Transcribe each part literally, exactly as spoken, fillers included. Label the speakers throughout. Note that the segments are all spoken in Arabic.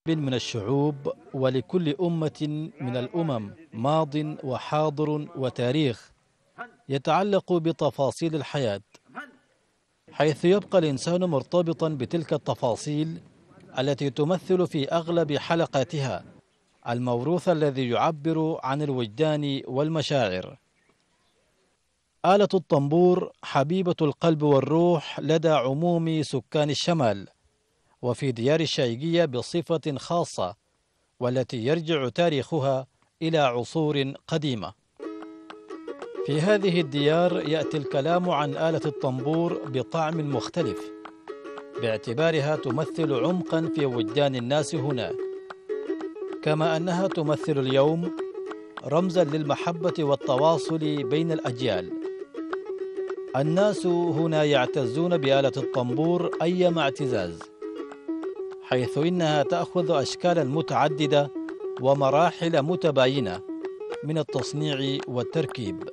Speaker 1: من الشعوب ولكل أمة من الأمم ماض وحاضر وتاريخ يتعلق بتفاصيل الحياة، حيث يبقى الإنسان مرتبطا بتلك التفاصيل التي تمثل في أغلب حلقاتها الموروث الذي يعبر عن الوجدان والمشاعر. آلة الطنبور حبيبة القلب والروح لدى عموم سكان الشمال، وفي ديار الشايقية بصفة خاصة، والتي يرجع تاريخها إلى عصور قديمة. في هذه الديار يأتي الكلام عن آلة الطنبور بطعم مختلف، باعتبارها تمثل عمقا في وجدان الناس هنا، كما أنها تمثل اليوم رمزا للمحبة والتواصل بين الأجيال. الناس هنا يعتزون بآلة الطنبور أيما اعتزاز، حيث إنها تأخذ أشكالا متعددة ومراحل متباينة من التصنيع والتركيب.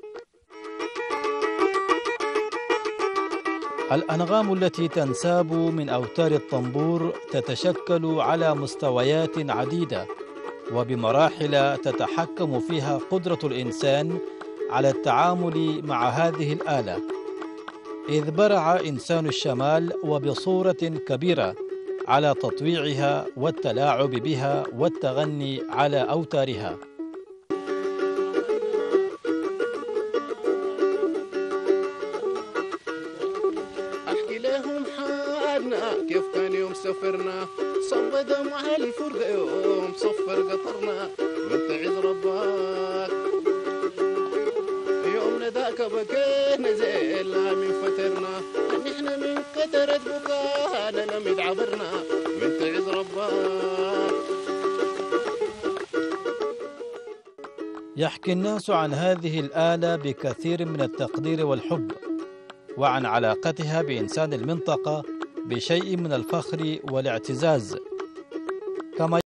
Speaker 1: الأنغام التي تنساب من أوتار الطنبور تتشكل على مستويات عديدة وبمراحل تتحكم فيها قدرة الإنسان على التعامل مع هذه الآلة، إذ برع إنسان الشمال وبصورة كبيرة على تطويعها والتلاعب بها والتغني على أوتارها.
Speaker 2: أحكي لهم حالنا كيف كان يوم سافرنا، صب دمع الفرقة يوم صفر قطرنا، وانت عز ربك يومنا ذاك بكينا زي لا من فترنا، نحن من كترة بكانا لم يتعبرنا، وانت عز ربك.
Speaker 1: يحكي الناس عن هذه الآلة بكثير من التقدير والحب، وعن علاقتها بإنسان المنطقة بشيء من الفخر والاعتزاز، كما